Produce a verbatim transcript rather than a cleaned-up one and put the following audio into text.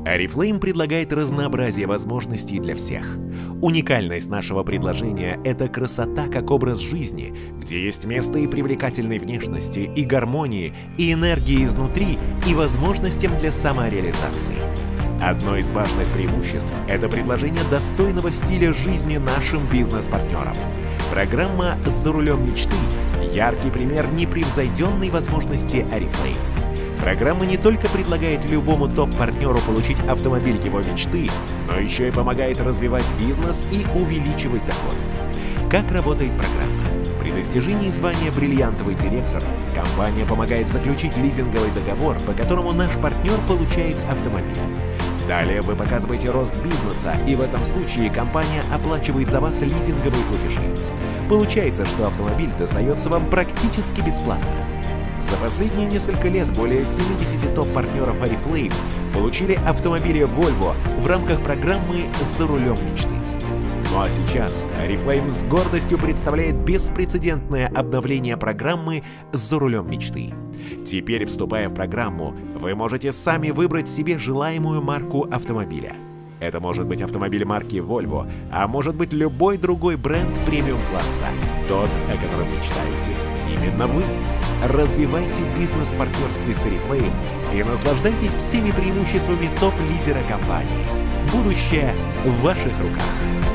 Oriflame предлагает разнообразие возможностей для всех. Уникальность нашего предложения — это красота как образ жизни, где есть место и привлекательной внешности, и гармонии, и энергии изнутри, и возможностям для самореализации. Одно из важных преимуществ — это предложение достойного стиля жизни нашим бизнес-партнерам. Программа «За рулем мечты» — яркий пример непревзойденной возможности Oriflame. Программа не только предлагает любому топ-партнеру получить автомобиль его мечты, но еще и помогает развивать бизнес и увеличивать доход. Как работает программа? При достижении звания «Бриллиантовый директор» компания помогает заключить лизинговый договор, по которому наш партнер получает автомобиль. Далее вы показываете рост бизнеса, и в этом случае компания оплачивает за вас лизинговые платежи. Получается, что автомобиль достается вам практически бесплатно. За последние несколько лет более семидесяти топ-партнеров Oriflame получили автомобили Volvo в рамках программы «За рулем мечты». Ну а сейчас Oriflame с гордостью представляет беспрецедентное обновление программы «За рулем мечты». Теперь, вступая в программу, вы можете сами выбрать себе желаемую марку автомобиля. Это может быть автомобиль марки Volvo, а может быть любой другой бренд премиум-класса, тот, о котором мечтаете именно вы. Развивайте бизнес в партнерстве с Oriflame и наслаждайтесь всеми преимуществами топ-лидера компании. Будущее в ваших руках.